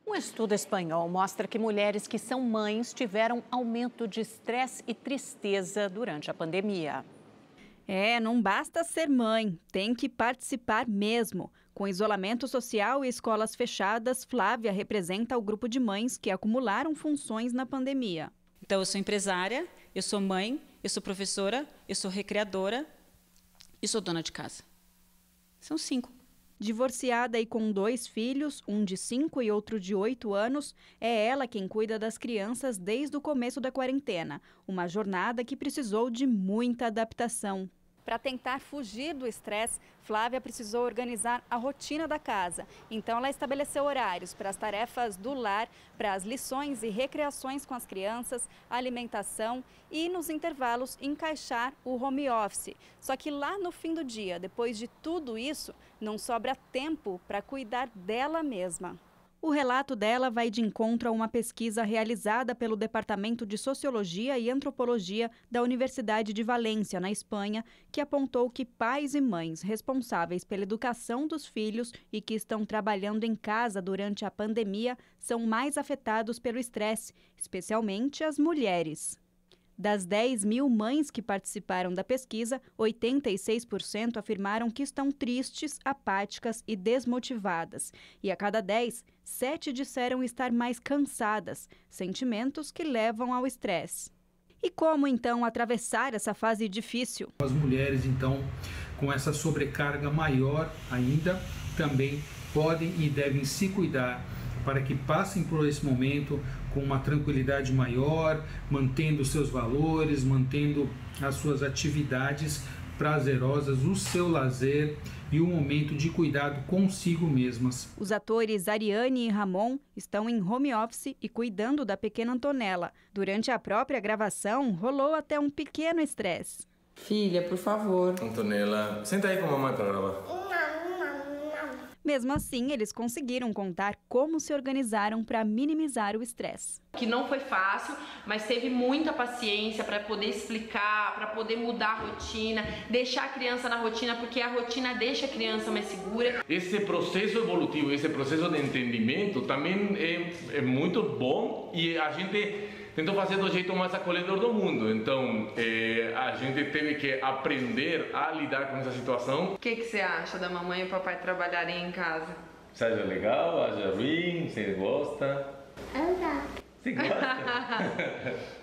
Um estudo espanhol mostra que mulheres que são mães tiveram aumento de estresse e tristeza durante a pandemia. Não basta ser mãe, tem que participar mesmo. Com isolamento social e escolas fechadas, Flávia representa o grupo de mães que acumularam funções na pandemia. Então, eu sou empresária, eu sou mãe, eu sou professora, eu sou recreadora e sou dona de casa. São 5. Divorciada e com 2 filhos, um de 5 e outro de 8 anos, é ela quem cuida das crianças desde o começo da quarentena. Uma jornada que precisou de muita adaptação. Para tentar fugir do estresse, Flávia precisou organizar a rotina da casa. Então, ela estabeleceu horários para as tarefas do lar, para as lições e recreações com as crianças, alimentação e, nos intervalos, encaixar o home office. Só que lá no fim do dia, depois de tudo isso, não sobra tempo para cuidar dela mesma. O relato dela vai de encontro a uma pesquisa realizada pelo Departamento de Sociologia e Antropologia da Universidade de Valência, na Espanha, que apontou que pais e mães responsáveis pela educação dos filhos e que estão trabalhando em casa durante a pandemia são mais afetados pelo estresse, especialmente as mulheres. Das 10 mil mães que participaram da pesquisa, 86% afirmaram que estão tristes, apáticas e desmotivadas. E a cada 10, 7 disseram estar mais cansadas, sentimentos que levam ao estresse. E como, então, atravessar essa fase difícil? As mulheres, então, com essa sobrecarga maior ainda, também podem e devem se cuidar para que passem por esse momento com uma tranquilidade maior, mantendo seus valores, mantendo as suas atividades prazerosas, o seu lazer e o momento de cuidado consigo mesmas. Os atores Ariane e Ramon estão em home office e cuidando da pequena Antonella. Durante a própria gravação, rolou até um pequeno estresse. Filha, por favor. Antonella, senta aí com a mamãe para gravar. Mesmo assim, eles conseguiram contar como se organizaram para minimizar o estresse. Que não foi fácil, mas teve muita paciência para poder explicar, para poder mudar a rotina, deixar a criança na rotina, porque a rotina deixa a criança mais segura. Esse processo evolutivo, esse processo de entendimento também é muito bom e a gente tentou fazer do jeito mais acolhedor do mundo. Então, a gente teve que aprender a lidar com essa situação. O que você acha da mamãe e o papai trabalharem em casa? Seja legal, seja ruim, você gosta? Eu gosto. Você gosta?